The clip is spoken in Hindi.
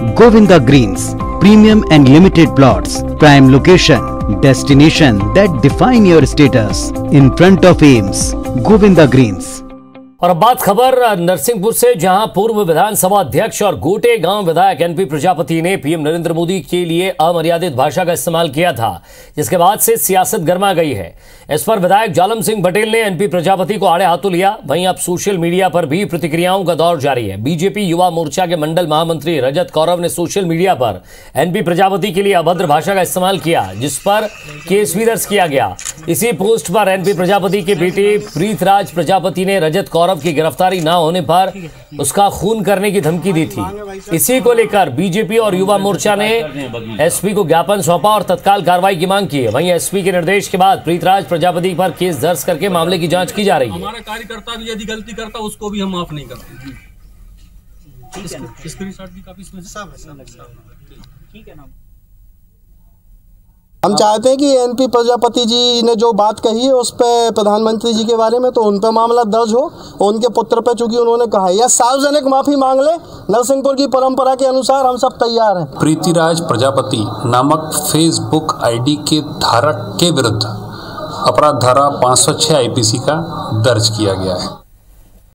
Govinda Greens, premium and limited plots, prime location, destination that define your status, in front of AIIMS, Govinda Greens। और अब बात खबर नरसिंहपुर से, जहां पूर्व विधानसभा अध्यक्ष और गोटे गांव विधायक एनपी प्रजापति ने पीएम नरेंद्र मोदी के लिए अमर्यादित भाषा का इस्तेमाल किया था, जिसके बाद से सियासत गर्मा गई है। इस पर विधायक जालम सिंह पटेल ने एनपी प्रजापति को आड़े हाथों लिया। वहीं अब सोशल मीडिया पर भी प्रतिक्रियाओं का दौर जारी है। बीजेपी युवा मोर्चा के मंडल महामंत्री रजत कौरव ने सोशल मीडिया पर एनपी प्रजापति के लिए अभद्र भाषा का इस्तेमाल किया, जिस पर केस भी दर्ज किया गया। इसी पोस्ट पर एनपी प्रजापति के बेटे प्रीतराज प्रजापति ने रजत कौरव की गिरफ्तारी न होने पर उसका खून करने की धमकी दी थी। इसी को लेकर बीजेपी और युवा मोर्चा ने एसपी को ज्ञापन सौंपा और तत्काल कार्रवाई की मांग की है। वहीं एसपी के निर्देश के बाद प्रीतराज प्रजापति पर केस दर्ज करके मामले की जांच की जा रही है। हमारा कार्यकर्ता भी यदि गलती करता उसको भी हम माफ नहीं करते। स्क्रीनशॉट भी काफी ठीक है ना। हम चाहते हैं कि एनपी प्रजापति जी ने जो बात कही है उस पर प्रधानमंत्री जी के बारे में, तो उन पर मामला दर्ज हो। उनके पुत्र पे चूंकि उन्होंने कहा है या सार्वजनिक माफी मांग ले, नरसिंहपुर की परंपरा के अनुसार हम सब तैयार हैं। प्रीतिराज प्रजापति नामक फेसबुक आईडी के धारक के विरुद्ध अपराध धारा 506 आईपीसी का दर्ज किया गया है।